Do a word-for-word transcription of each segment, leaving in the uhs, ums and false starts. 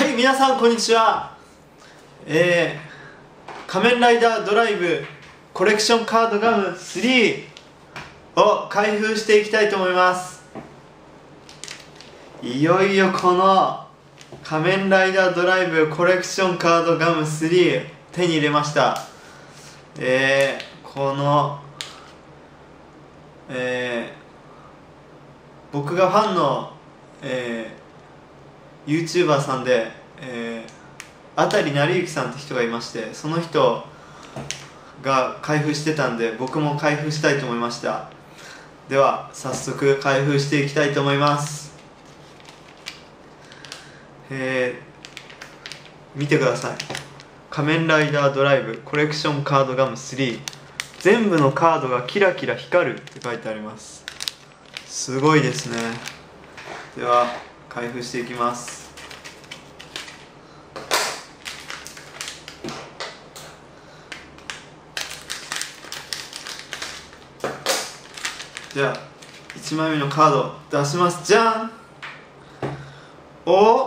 はい、皆さんこんにちは。えー、仮面ライダードライブコレクションカードガムスリーを開封していきたいと思います。いよいよこの仮面ライダードライブコレクションカードガムスリー手に入れました。えー、この、えー、僕がファンの、えー、YouTuber さんで、えー、あたりなりゆきさんって人がいまして、その人が開封してたんで僕も開封したいと思いました。では早速開封していきたいと思います。えー、見てください。仮面ライダードライブコレクションカードガムスリー、全部のカードがキラキラ光るって書いてあります。すごいですね。では開封していきます。じゃあいちまいめのカード出します。じゃん。お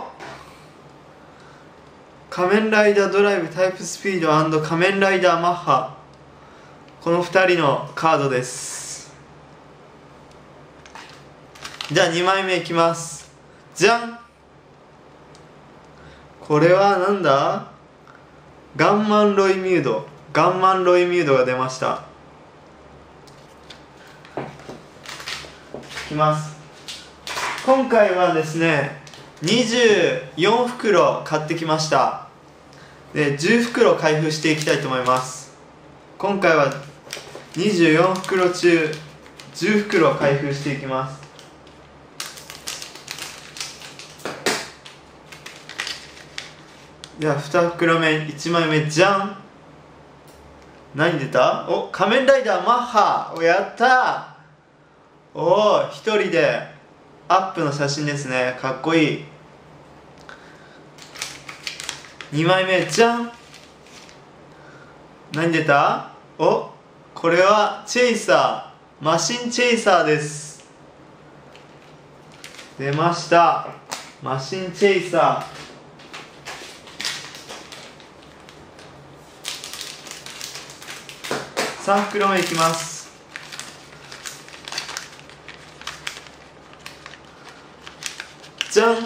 仮面ライダードライブタイプスピード&仮面ライダーマッハ、このふたりのカードです。じゃあにまいめいきます。じゃん。これはなんだ。ガンマンロイミュードガンマンロイミュードが出ました。いきます。今回はですねにじゅうよんふくろ買ってきました。でじゅうふくろ開封していきたいと思います。今回はにじゅうよんふくろ中じゅうふくろ開封していきます。ではにふくろめいちまいめ、じゃん。何出た。お仮面ライダーマッハをやった。おお、一人でアップの写真ですね。かっこいい。にまいめ、じゃん。何出た。おこれはチェイサーマシンチェイサーです。出ました、マシンチェイサー。さんふくろめいきます。じゃん。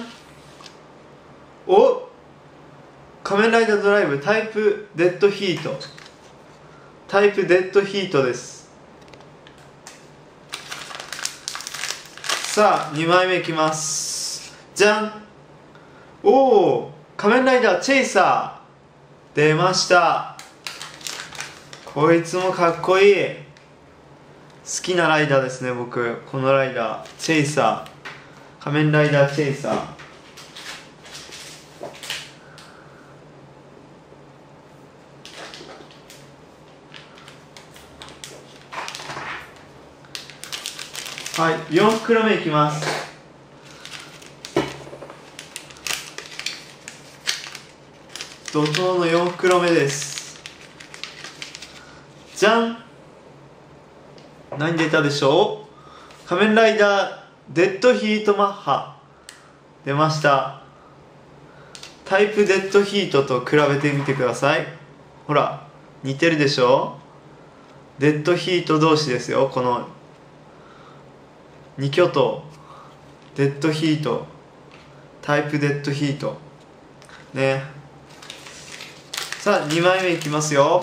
お仮面ライダードライブタイプデッドヒートタイプデッドヒートです。さあにまいめいきます。じゃん。おお仮面ライダーチェイサー出ました。こいつもかっこいい。好きなライダーですね。僕このライダーチェイサー、仮面ライダーチェイサー。はい、よんふくろめいきます。怒涛のよんふくろめです。じゃん。何出たでしょう。仮面ライダーデッドヒートマッハ出ました。タイプデッドヒートと比べてみてください。ほら似てるでしょ。デッドヒート同士ですよ。このに巨頭、デッドヒートタイプデッドヒートね。さあにまいめいきますよ。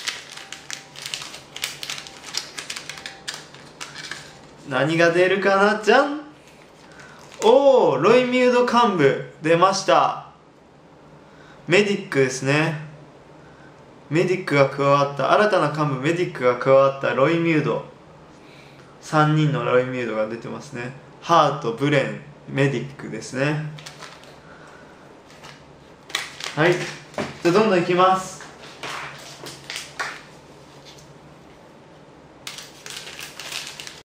何が出るかな。じゃん。おおロイミュード幹部出ました。メディックですね。メディックが加わった新たな幹部、メディックが加わったロイミュード、さんにんのロイミュードが出てますね。ハート、ブレン、メディックですね。はい、じゃあどんどんいきます。